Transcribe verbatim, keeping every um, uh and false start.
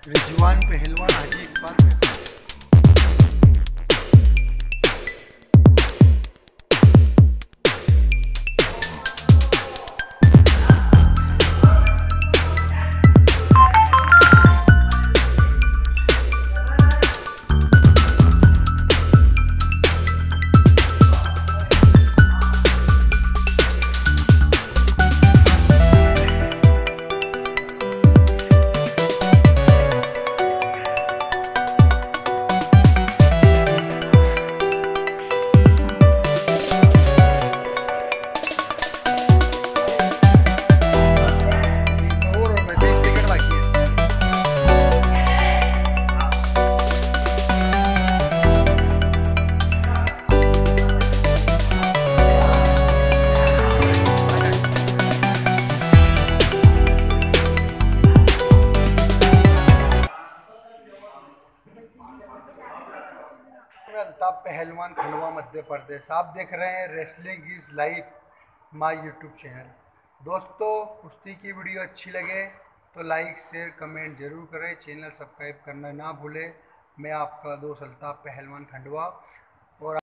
रिजवान पहलवान हाजी इकबाल में और मैं बीस सेकंड बाकी है। मैं अल्ताफ पहलवान खंडवा मध्य प्रदेश। आप देख रहे हैं wrestling is life my YouTube channel. दोस्तों, कुश्ती की वीडियो अच्छी लगे तो लाइक शेयर कमेंट जरूर करें, चैनल सब्सक्राइब करना ना भूलें। मैं आपका दोस्त अल्ताफ पहलवान खंडवा। और